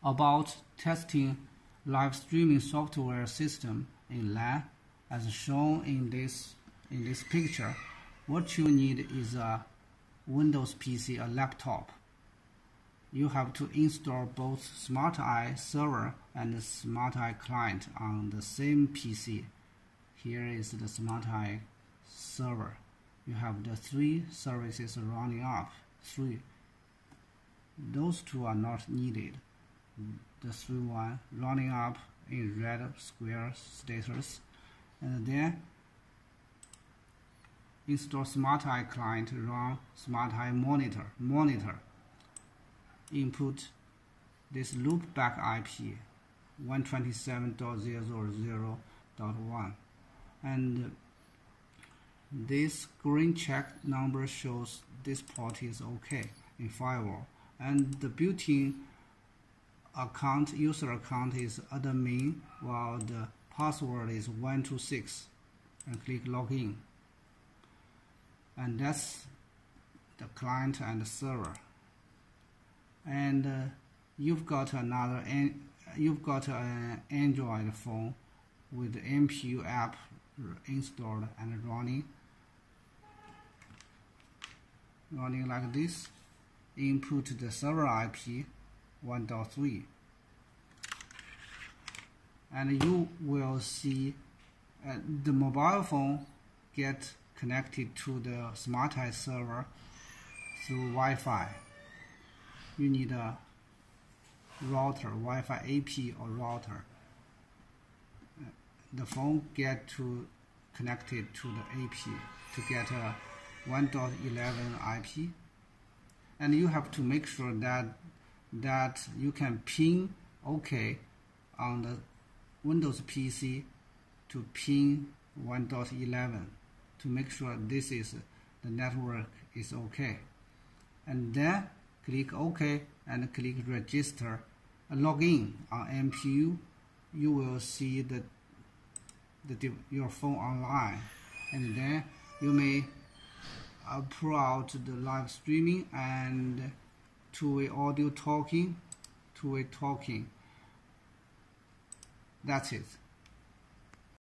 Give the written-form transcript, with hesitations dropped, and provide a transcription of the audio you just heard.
about testing live streaming software system in LAN, as shown in this picture. What you need is a Windows PC, a laptop. You have to install both SmartEye server and SmartEye client on the same PC. Here is the SmartEye server. You have the 3 services running up. 3. Those 2 are not needed. The 3 one running up in red square status, and then install SmartEye client, run SmartEye monitor. Input this loopback IP 127.0.0.1, and this green check number shows this port is okay in firewall, and the built-in user account is admin, while the password is 126, and click login. And that's the client and the server. And you've got an Android phone with the MPU app installed and running like this. Input the server IP 1.3, and you will see the mobile phone get connected to the SmartEye server through Wi-Fi. You need a router, Wi-Fi AP or router. The phone get connected to the AP to get a 1.11 IP, and you have to make sure that you can ping OK on the Windows PC to ping 1.11 to make sure this is the network is okay. And then click OK and click register. Login on MPU. You will see your phone online, and then you may pull out the live streaming and two-way audio talking, That's it.